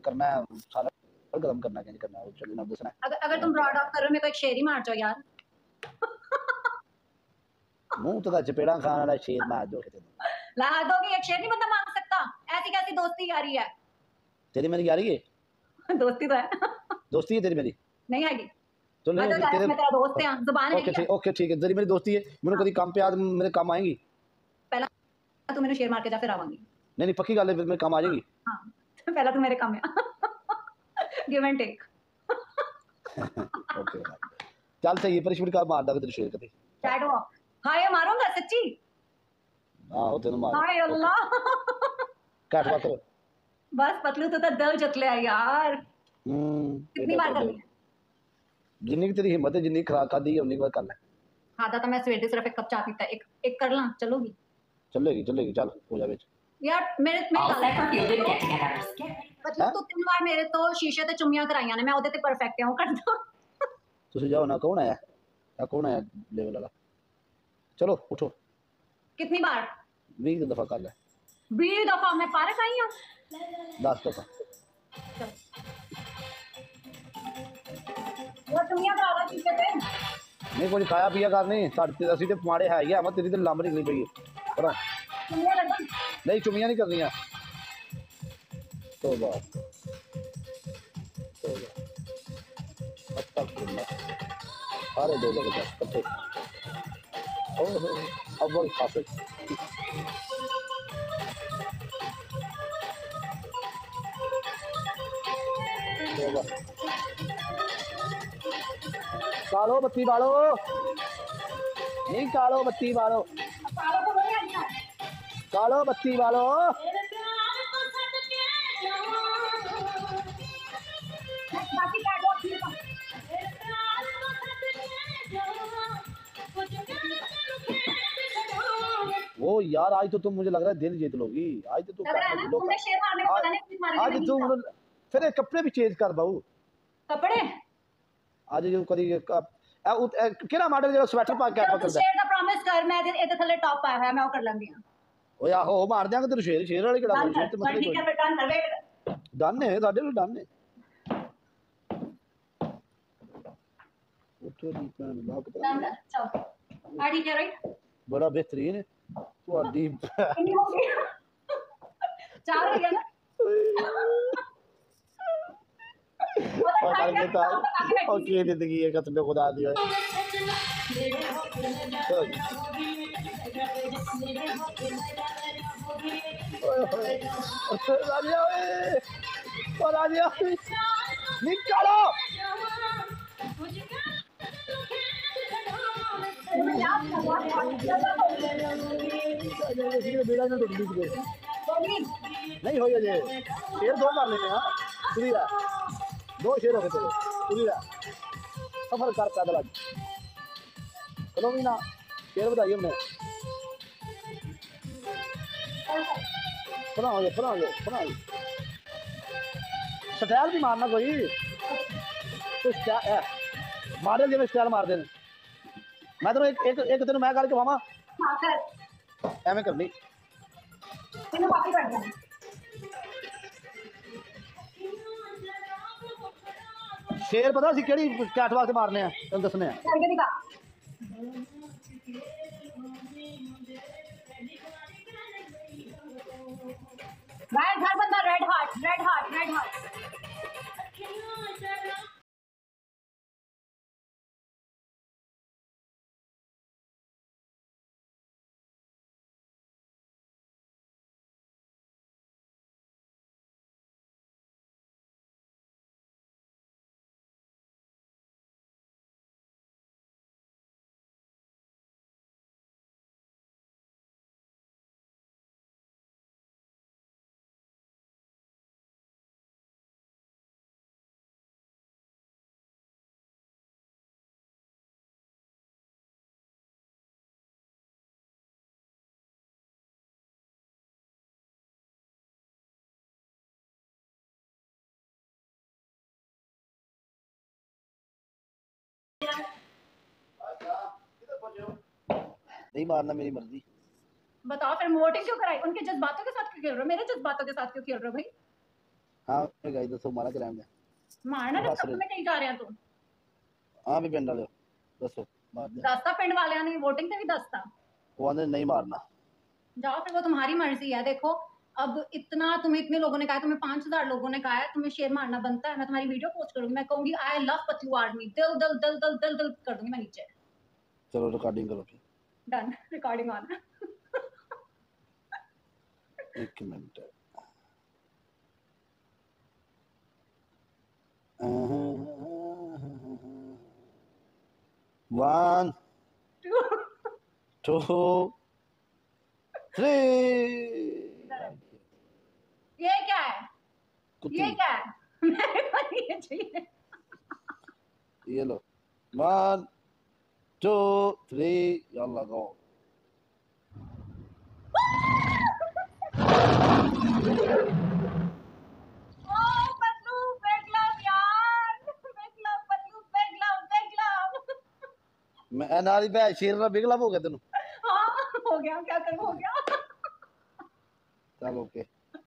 करना है सारा खत्म करना है, करना है चलना दसना। अगर तुम ब्रॉड ऑफ करो मेरे को एक शेर ही मार जाओ यार। मुंह तो चपेड़ा खाने वाला शेर मार दो। ला दोगी एक शेर नहीं बंदा मांग सकता। ऐसी कैसी दोस्ती यारी है? तेरी मेरी यारी है। दोस्ती तो है। दोस्ती है तेरी मेरी? नहीं आएगी तो नहीं तो तेरे मैं तेरा दोस्त है, जुबान है। ओके ठीक है, तेरी मेरी दोस्ती है, मैंने कभी काम पे आज मेरे काम आएगी। पहला तू मैंने शेर मार के जा फिर आवांगी। नहीं पक्की गल है, मेरे काम आ जाएगी। हां पहला तू मेरे काम है। Give and take. ओके चल सही है, परिश्रम का मार दागा तेरे शेर कभी चैट हो। हां ये मारूंगा सच्ची। हां वो तेरे मार। हाय अल्लाह। काट बात करो बस पतलू तो दिल जित लिया यार। कितनी बार कर ली? जिन्नी तेरी हिम्मत है, जिन्नी खराक खादी है उन्नी बार कर ले। खादा तो मैं सवेर से सिर्फ एक कप चाय पीता, एक कर ला चलोगी? चलेगी चल हो जा बेच यार मेरे गल है मतलब तू 3 बार मेरे तो शीशे ते चुम्मियां कराइयां ने, मैं ओदे ते परफेक्ट हूं कर दो। तुसी जाओ ना, कौन आया लेवल वाला? चलो उठो। कितनी बार? 20 दफा कर ले। 20 दफा मैं पार्क आई हूं? 10 दफा। वो चुम्मियां करा ला शीशे ते। नहीं कोई खाया पिया कर नहीं साडे असि ते माड़े है ही है, तेरी ते लंब निकली पई है पर चुम्मियां लगा नहीं चुम्मियां नहीं करनियां। तौबा सारे दो लगे कट्ठे। ओहो अव्वल फासिल। कालो बत्ती बालो, नहीं कालो बत्ती बालो, कालो बत्ती बालो। वो यार आज तो तुम मुझे लग रहा है दिल जीत लोगी आज तो तुम आज तुम फिर कपड़े भी चेंज कर बाऊ। कपड़े आज जो कदी केड़ा मॉडल जो स्वेटर पा के पकड़दा शेर दा प्रॉमिस कर, मैं इधर थल्ले टॉप पाया है मैं वो कर लंगी हां। ओए आहो मार देंगे तेरे शेर वाले केड़ा शेर ते मतलब ठीक है फिर डन कर वेट डन है साडे नु डन है। उठो दी पैन बाक डन कर चल आईडी क्या राइट बड़ा बेहतरीन है ਤੁਹਾਡੀ कितनी हो गई 4 हो गया ना। ओके जिंदगी है कसम खुदा दी राजिया निकालो नहीं हो जे शेर 2 कर लेने हाँ सुनी ला 2 शेर हो गए तेरे सुनी ला सफर कर पैदल आज चलो भी ना शेर बताइए हमने बनाओ स्टाइल भी मारना कोई तो मॉडल जिम्मे स्टाइल मार देने मैं तेन एक तेन मैं करके पावा एवं करनी शेर पता सी केड़ी कैट वास्ते मारने हैं तेन दसने रेड हार्ट नहीं मारना मेरी मर्जी। बताओ फिर वोटिंग क्यों कराई? उनके जज्बातों के साथ क्यों खेल रहे हो? मेरे जज्बातों के साथ क्यों खेल रहे हो भाई? हाँ गाइस दसो मारा कराम दे ਮਾਰਨਾ ਤੇ ਸਭ में कही जा रहा तू हाँ भी पिंड वाले दसो मार दे दसता पिंड वालियां ने वोटिंग ते भी दसता वो आंदे नहीं मारना जाओ फिर वो तुम्हारी मर्जी है देखो अब इतना तुम्हें इतने लोगों ने कहा तुम्हें 5,000 लोगों ने कहा है तुम्हें शेर मारना बनता है मैं तुम्हारी वीडियो पोस्ट करूंगी मैं कहूंगी आई लव पतलू आर्मी दिल दिल दिल दिल दिल दिल कर दूंगी मैं नीचे चलो रिकॉर्डिंग करो फिर डन रिकॉर्डिंग ऑन एक मिनट 1 2 3 ये क्या है कुत्ती ये क्या है मेरे को ये चाहिए ये लो 1 2 3 यल्ला गो पतलू big love यार big love पतलू big love मैं नाली पे शेर ना बिगला हो गया तेन हाँ हो गया क्या करूं हो गया चल ओके